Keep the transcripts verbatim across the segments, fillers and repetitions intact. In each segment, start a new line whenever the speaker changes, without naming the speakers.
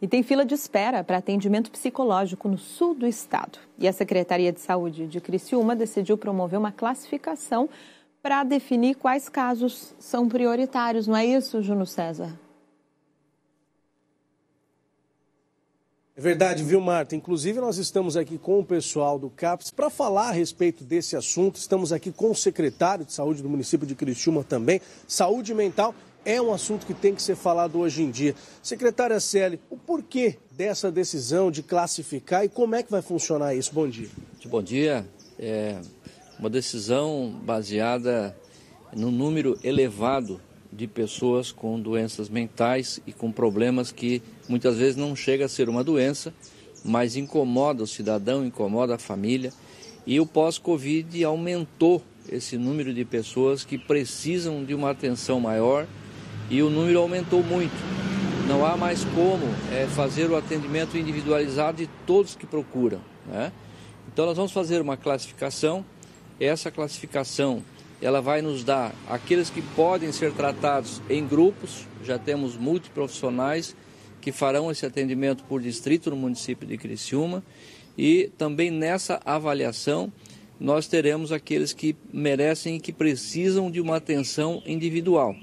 E tem fila de espera para atendimento psicológico no sul do estado. E a Secretaria de Saúde de Criciúma decidiu promover uma classificação para definir quais casos são prioritários. Não é isso, Júnior César?
É verdade, viu, Marta? Inclusive, nós estamos aqui com o pessoal do CAPS para falar a respeito desse assunto. Estamos aqui com o secretário de Saúde do município de Criciúma também. Saúde mental é um assunto que tem que ser falado hoje em dia. Secretária Célia, o porquê dessa decisão de classificar e como é que vai funcionar isso? Bom dia.
Bom dia. É uma decisão baseada no número elevado de pessoas com doenças mentais e com problemas que muitas vezes não chega a ser uma doença, mas incomoda o cidadão, incomoda a família. E o pós-Covid aumentou esse número de pessoas que precisam de uma atenção maior e o número aumentou muito. Não há mais como é, fazer o atendimento individualizado de todos que procuram, né? Então nós vamos fazer uma classificação. Essa classificação ela vai nos dar aqueles que podem ser tratados em grupos. Já temos multiprofissionais que farão esse atendimento por distrito no município de Criciúma. E também nessa avaliação nós teremos aqueles que merecem e que precisam de uma atenção individual.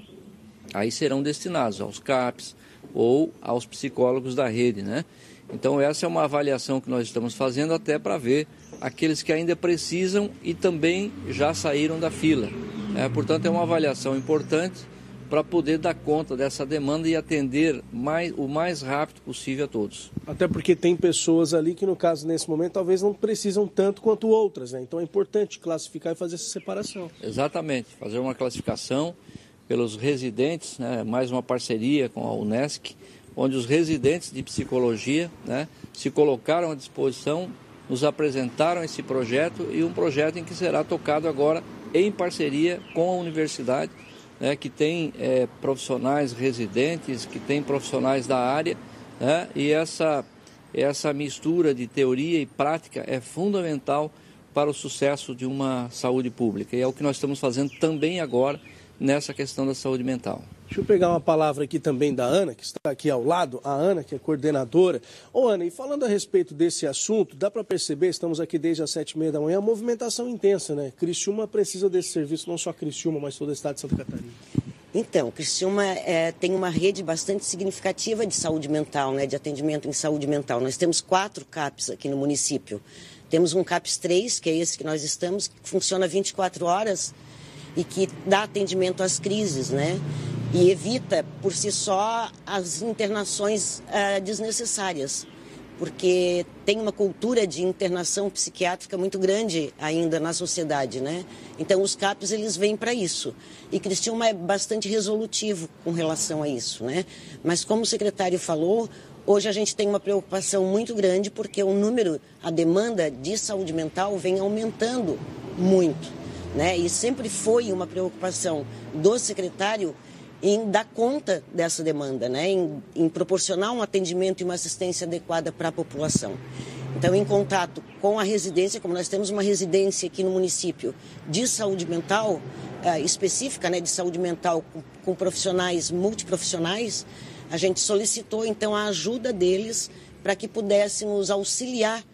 Aí serão destinados aos CAPs ou aos psicólogos da rede, né? Então essa é uma avaliação que nós estamos fazendo até para ver aqueles que ainda precisam e também já saíram da fila. É, portanto, é uma avaliação importante para poder dar conta dessa demanda e atender mais, o mais rápido possível a todos.
Até porque tem pessoas ali que, no caso, nesse momento, talvez não precisam tanto quanto outras, né? Então é importante classificar e fazer essa separação.
Exatamente, fazer uma classificação pelos residentes, né? Mais uma parceria com a Unesc, onde os residentes de psicologia, né, se colocaram à disposição, nos apresentaram esse projeto e um projeto em que será tocado agora em parceria com a universidade, né, que tem é, profissionais residentes, que tem profissionais da área, né, e essa, essa mistura de teoria e prática é fundamental para o sucesso de uma saúde pública. E é o que nós estamos fazendo também agora nessa questão da saúde mental.
Deixa eu pegar uma palavra aqui também da Ana, que está aqui ao lado, a Ana, que é coordenadora. Ô Ana, e falando a respeito desse assunto, dá para perceber, estamos aqui desde as sete e meia da manhã, a movimentação intensa, né? Criciúma precisa desse serviço, não só Criciúma, mas todo o estado de Santa Catarina.
Então, Criciúma é, tem uma rede bastante significativa de saúde mental, né? De atendimento em saúde mental. Nós temos quatro CAPs aqui no município. Temos um CAPS três, que é esse que nós estamos, que funciona vinte e quatro horas e que dá atendimento às crises, né? E evita, por si só, as internações uh, desnecessárias, porque tem uma cultura de internação psiquiátrica muito grande ainda na sociedade, né? Então, os CAPs, eles vêm para isso. E Criciúma é bastante resolutivo com relação a isso, né? Mas, como o secretário falou, hoje a gente tem uma preocupação muito grande, porque o número, a demanda de saúde mental vem aumentando muito, né? E sempre foi uma preocupação do secretário em dar conta dessa demanda, né? em, em proporcionar um atendimento e uma assistência adequada para a população. Então, em contato com a residência, como nós temos uma residência aqui no município de saúde mental, uh, específica, né, de saúde mental com, com profissionais multiprofissionais, a gente solicitou, então, a ajuda deles para que pudéssemos auxiliar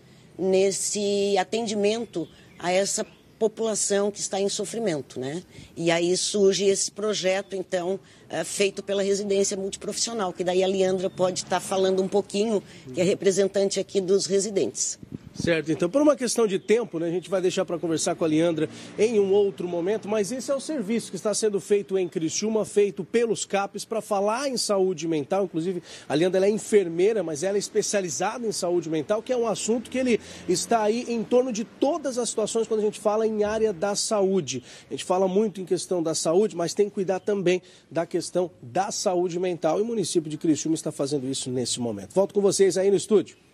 nesse atendimento a essa população que está em sofrimento, né? E aí surge esse projeto, então, é, feito pela residência multiprofissional, que daí a Leandra pode estar falando um pouquinho, que é representante aqui dos residentes.
Certo, então, por uma questão de tempo, né, a gente vai deixar para conversar com a Leandra em um outro momento, mas esse é o serviço que está sendo feito em Criciúma, feito pelos CAPs para falar em saúde mental. Inclusive, a Leandra ela é enfermeira, mas ela é especializada em saúde mental, que é um assunto que ele está aí em torno de todas as situações quando a gente fala em área da saúde. A gente fala muito em questão da saúde, mas tem que cuidar também da questão da saúde mental. E o município de Criciúma está fazendo isso nesse momento. Volto com vocês aí no estúdio.